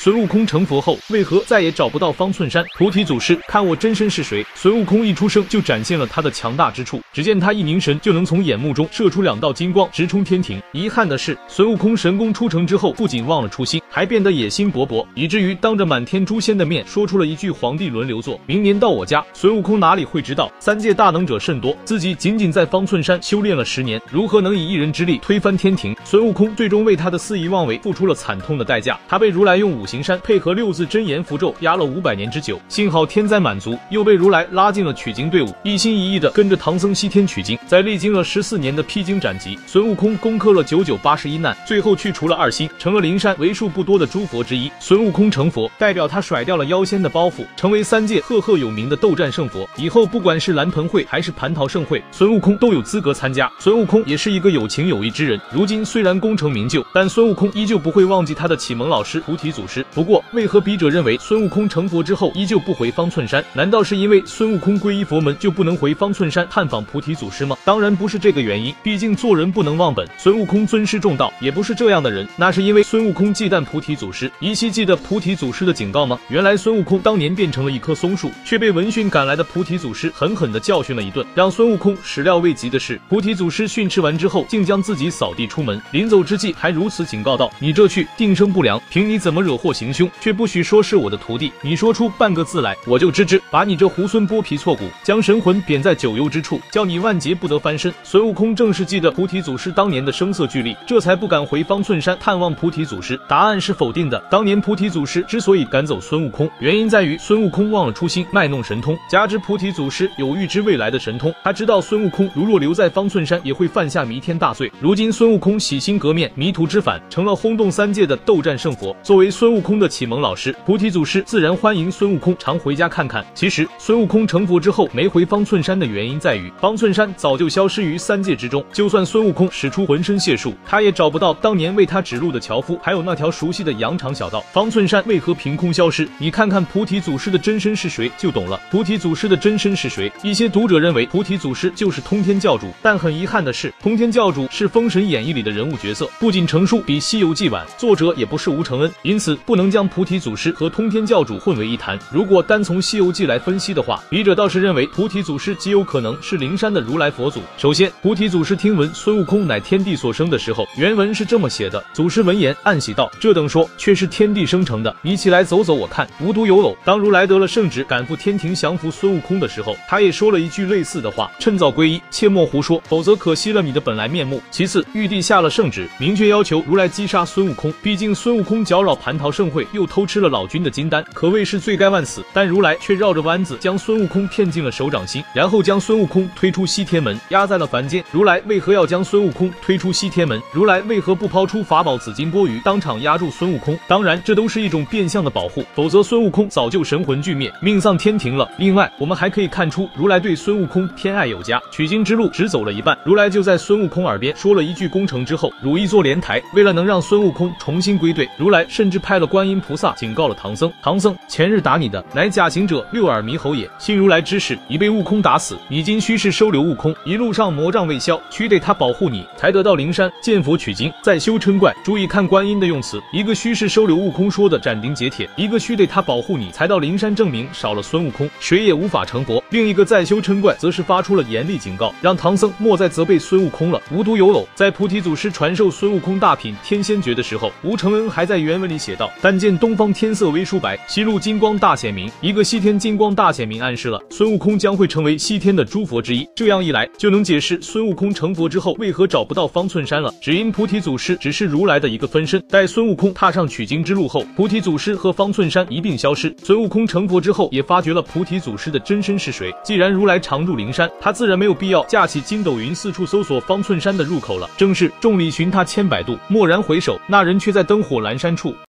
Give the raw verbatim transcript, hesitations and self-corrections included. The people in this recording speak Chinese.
孙悟空成佛后，为何再也找不到方寸山？菩提祖师，看我真身是谁？孙悟空一出生就展现了他的强大之处，只见他一凝神就能从眼目中射出两道金光，直冲天庭。遗憾的是，孙悟空神功出成之后，不仅忘了初心，还变得野心勃勃，以至于当着满天诛仙的面说出了一句皇帝轮流坐，明年到我家。孙悟空哪里会知道，三界大能者甚多，自己仅仅在方寸山修炼了十年，如何能以一人之力推翻天庭？孙悟空最终为他的肆意妄为付出了惨痛的代价，他被如来用五行山配合六字真言符咒压了五百年之久，幸好天灾满足，又被如来拉进了取经队伍，一心一意的跟着唐僧西天取经。在历经了十四年的披荆斩棘，孙悟空攻克了九九八十一难，最后去除了二心，成了灵山为数不多的诸佛之一。孙悟空成佛，代表他甩掉了妖仙的包袱，成为三界赫赫有名的斗战胜佛。以后不管是蓝盆会还是蟠桃盛会，孙悟空都有资格参加。孙悟空也是一个有情有义之人，如今虽然功成名就，但孙悟空依旧不会忘记他的启蒙老师菩提祖师。不过，为何笔者认为孙悟空成佛之后依旧不回方寸山？难道是因为孙悟空皈依佛门就不能回方寸山探访菩提祖师吗？当然不是这个原因，毕竟做人不能忘本。孙悟空尊师重道，也不是这样的人，那是因为孙悟空忌惮菩提祖师。依稀记得菩提祖师的警告吗？原来孙悟空当年变成了一棵松树，却被闻讯赶来的菩提祖师狠狠地教训了一顿。让孙悟空始料未及的是，菩提祖师训斥完之后，竟将自己扫地出门，临走之际还如此警告道：你这去定生不良，凭你怎么惹祸行凶，却不许说是我的徒弟，你说出半个字来，我就支支把你这猢狲剥皮挫骨，将神魂贬在九幽之处，叫你万劫不得翻身。孙悟空正是记得菩提祖师当年的声色俱厉，这才不敢回方寸山探望菩提祖师。答案是否定的。当年菩提祖师之所以赶走孙悟空，原因在于孙悟空忘了初心，卖弄神通，加之菩提祖师有预知未来的神通，他知道孙悟空如若留在方寸山也会犯下弥天大罪。如今孙悟空洗心革面，迷途知返，成了轰动三界的斗战胜佛。作为孙悟空的启蒙老师，菩提祖师自然欢迎孙悟空常回家看看。其实孙悟空成佛之后没回方寸山的原因在于，方寸山早就消失于三界之中，就算孙悟空使出浑身解数，他也找不到当年为他指路的樵夫，还有那条熟悉的羊肠小道。方寸山为何凭空消失？你看看菩提祖师的真身是谁就懂了。菩提祖师的真身是谁？一些读者认为菩提祖师就是通天教主，但很遗憾的是，通天教主是《封神演义》里的人物角色，不仅成书比《西游记》晚，作者也不是吴承恩，因此不能将菩提祖师和通天教主混为一谈。如果单从《西游记》来分析的话，笔者倒是认为菩提祖师极有可能是灵山的如来佛祖。首先，菩提祖师听闻孙悟空乃天地所生的时候，原文是这么写的：祖师闻言暗喜道，这等说却是天地生成的，你起来走走我看。无独有偶，当如来得了圣旨赶赴天庭降服孙悟空的时候，他也说了一句类似的话：趁早皈依，切莫胡说，否则可惜了你的本来面目。其次，玉帝下了圣旨，明确要求如来击杀孙悟空，毕竟孙悟空搅扰蟠桃盛会，又偷吃了老君的金丹，可谓是罪该万死。但如来却绕着弯子将孙悟空骗进了手掌心，然后将孙悟空推出西天门，压在了凡间。如来为何要将孙悟空推出西天门？如来为何不抛出法宝紫金钵盂，当场压住孙悟空？当然，这都是一种变相的保护，否则孙悟空早就神魂俱灭，命丧天庭了。另外，我们还可以看出如来对孙悟空偏爱有加，取经之路只走了一半，如来就在孙悟空耳边说了一句攻城之后，汝一座莲台。为了能让孙悟空重新归队，如来甚至派了观音菩萨警告了唐僧：唐僧，前日打你的乃假行者六耳猕猴也，信如来之事，已被悟空打死，你今须是收留悟空，一路上魔障未消，须得他保护你，才得到灵山见佛取经，再修嗔怪。注意看观音的用词，一个须是收留悟空说的斩钉截铁，一个须得他保护你才到灵山，证明少了孙悟空谁也无法成佛。另一个再修嗔怪则是发出了严厉警告，让唐僧莫再责备孙悟空了。无独有偶，在菩提祖师传授孙悟空大品天仙诀的时候，吴承恩还在原文里写道：但见东方天色微疏白，西路金光大显明。一个西天金光大显明暗示了孙悟空将会成为西天的诸佛之一。这样一来，就能解释孙悟空成佛之后为何找不到方寸山了，只因菩提祖师只是如来的一个分身。待孙悟空踏上取经之路后，菩提祖师和方寸山一并消失。孙悟空成佛之后也发觉了菩提祖师的真身是谁。既然如来常驻灵山，他自然没有必要架起筋斗云四处搜索方寸山的入口了。正是众里寻他千百度，蓦然回首，那人却在灯火阑珊处。